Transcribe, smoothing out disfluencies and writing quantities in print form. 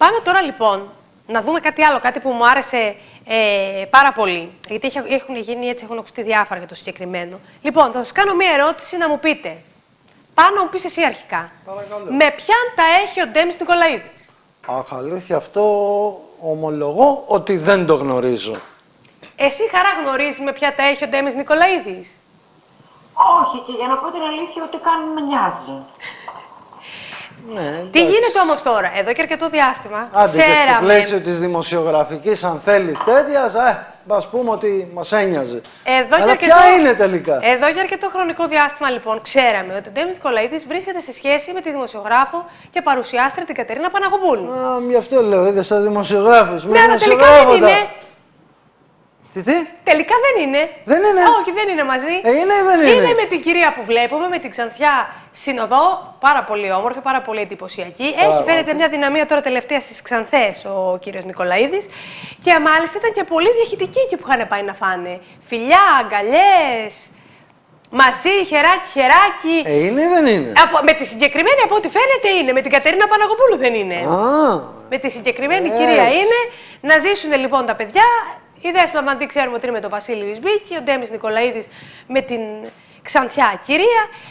Πάμε τώρα λοιπόν να δούμε κάτι άλλο, κάτι που μου άρεσε πάρα πολύ. Γιατί έχουν γίνει έτσι, έχουν ακουστεί διάφορα για το συγκεκριμένο. Λοιπόν, θα σας κάνω μία ερώτηση να μου πείτε. Πάνω να μου πεις εσύ αρχικά. Παρακαλώ. Με ποιαν τα έχει ο Ντέμις Νικολαίδης? Αχ, αλήθεια, αυτό ομολογώ ότι δεν το γνωρίζω. Εσύ, Χαρά, γνωρίζεις με ποια τα έχει ο Ντέμις Νικολαίδης? Όχι, και για να πω την αλήθεια, ούτε καν με νοιάζει. Ναι, Τι γίνεται όμως τώρα, εδώ και αρκετό διάστημα, άντε και στο ξέραμε... πλαίσιο της δημοσιογραφικής, αν θέλεις τέτοιας, ας πούμε ότι μας ένοιαζε. Αλλά ποια είναι τελικά? Εδώ για αρκετό χρονικό διάστημα, λοιπόν, ξέραμε ότι ο Ντέμις Νικολαίδης βρίσκεται σε σχέση με τη δημοσιογράφο και παρουσιάστρια την Κατερίνα Παναγοπούλου. Γι' αυτό λέω, είδες σαν δημοσιογράφος. Ναι, αλλά τελικά δεν είναι. Τι? Τελικά δεν είναι. Δεν είναι. Όχι, δεν είναι μαζί. Είναι ή δεν είναι? Είναι με την κυρία που βλέπουμε, με την Ξανθιά Συνοδό. Πάρα πολύ όμορφη, πάρα πολύ εντυπωσιακή. Έχει φαίνεται μια δυναμία τώρα τελευταία στις Ξανθές ο κύριος Νικολαίδης. Και μάλιστα ήταν και πολύ διαχυτικοί εκεί που είχαν πάει να φάνε. Φιλιά, αγκαλιές. Μαζί, χεράκι. Είναι ή δεν είναι? Με τη συγκεκριμένη, από ό,τι φαίνεται, είναι. Με την Κατερίνα Παναγοπούλου δεν είναι. Με τη συγκεκριμένη κυρία είναι. Να ζήσουν λοιπόν τα παιδιά. Η Δέσποινα Μαντή ξέρουμε ότι είναι με τον Βασίλη Ρισμπίκη, ο Ντέμις Νικολαίδης με την Ξανθιά κυρία.